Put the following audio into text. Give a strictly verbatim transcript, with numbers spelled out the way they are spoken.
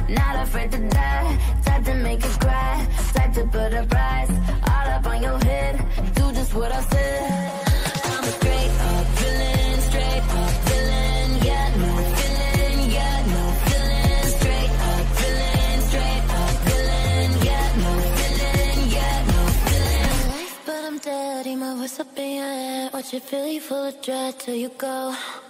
not afraid to die. Type to make you cry, type to put a price all up on your head. Do just what I said. I'm a straight up villain, straight up villain. Yeah, no feeling, yeah, no feeling. Straight up villain, straight up villain. Yeah, no feeling, yeah, no feeling. But I'm dead, my voice up in your head. Watch it fill you full of dread till you go.